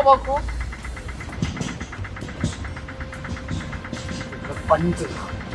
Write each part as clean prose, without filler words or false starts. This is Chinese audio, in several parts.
먹고 번지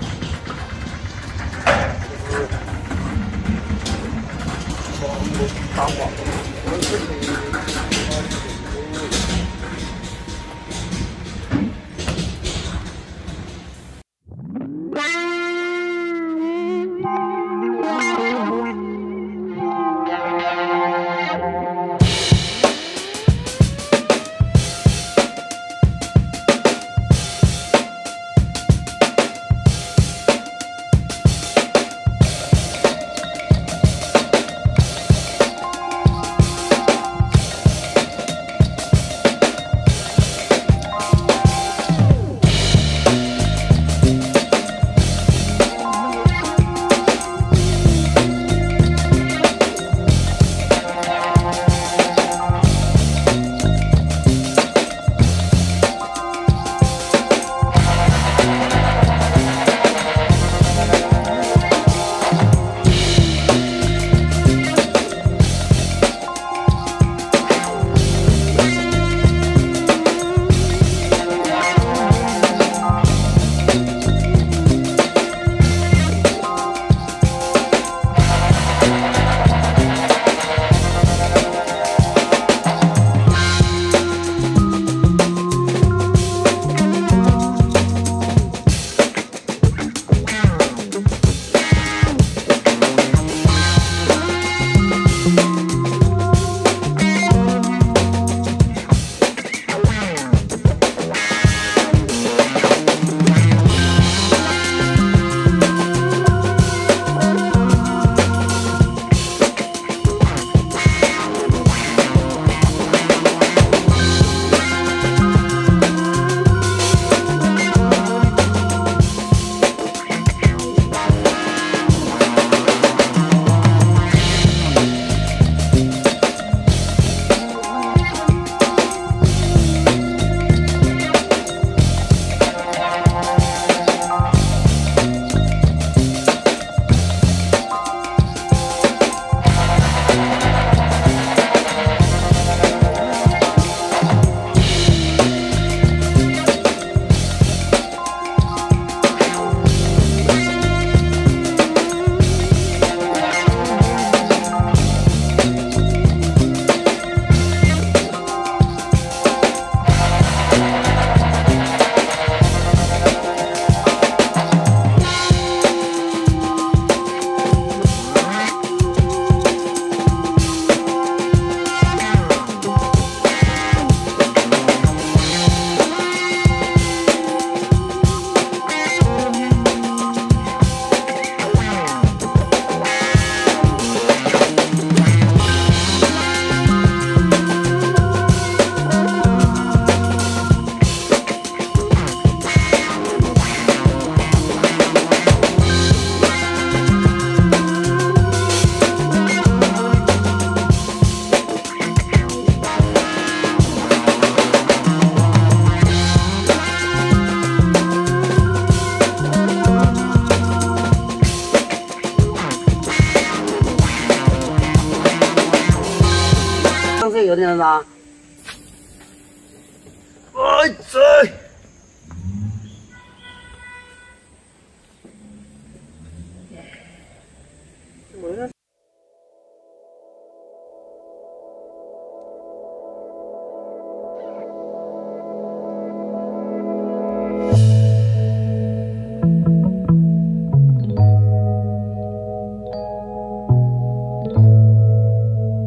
有点啥？哎这。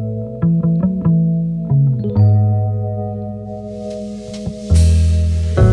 Bye.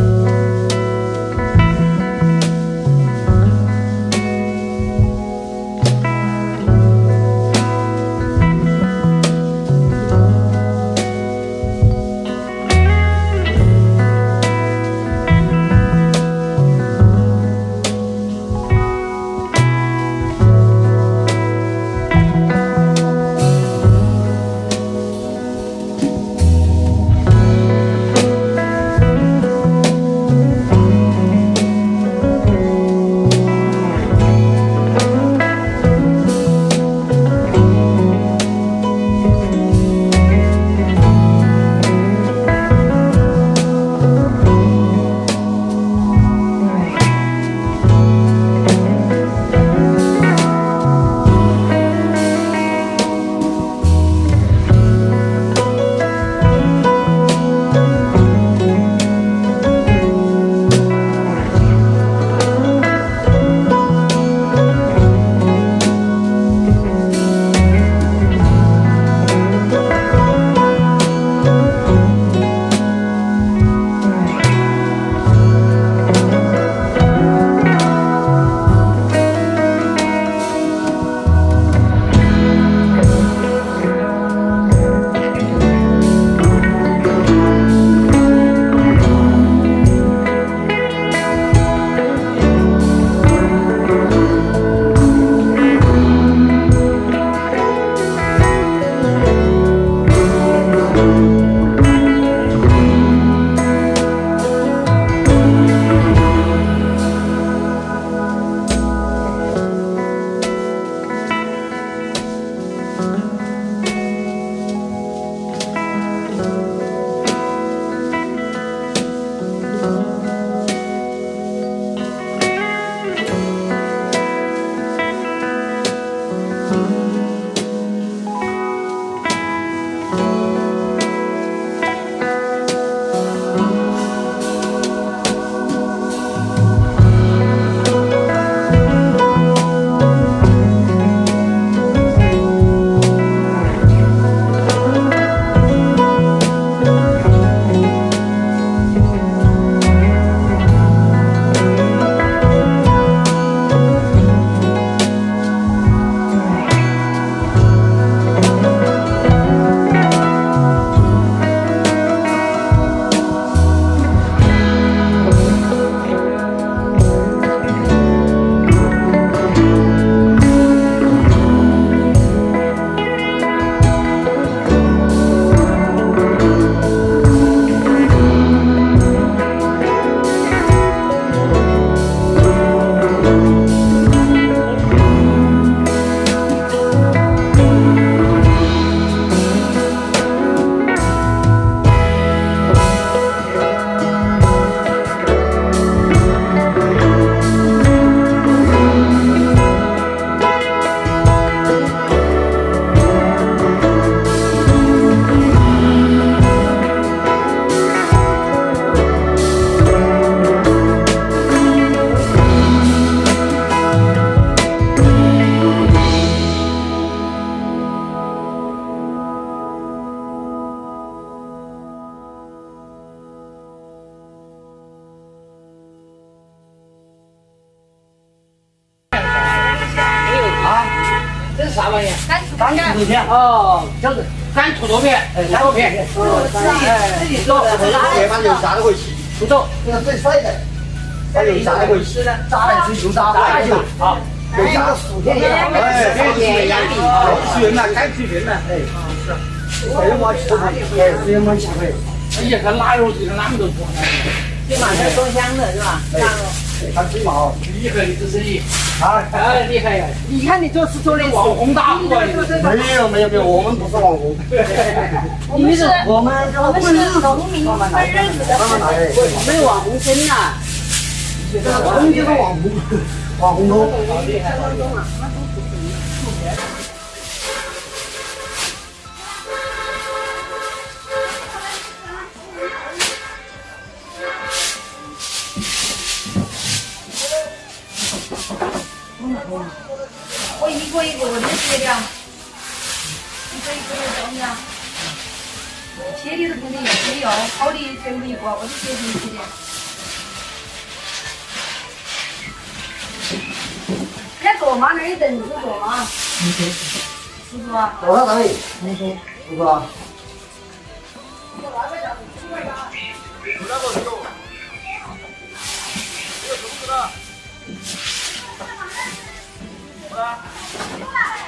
是啥玩意？ 干土豆片。 哦， 就是干土豆片，土豆片。 自己做的，别把油炸的回去。 土豆， 这个最帅的，把油炸的回去，炸来吃油炸炸就好。油炸薯片一样，哎，水源嘛，干水源嘛，哎，是。水毛7块，哎，水毛7块。 哎呀，这腊肉就是哪么都做。 这马上装箱的是吧？ 哎，看鸡毛， 厉害的这生意， 啊， 哎，厉害呀！ 你看你做事做的网红大户啊！ 没有，我们不是网红， 我们是我们农民混日子的， 我们有网红村呐，这个东就是网红，网红通。 厉害！ 我一个一个问的切的，一个一个的怎么样？切的都不能切哟，好的全部一个，我就切进去的。人家坐吗？那儿有凳子坐吗？师傅啊， 多少单位？师傅啊。 好了。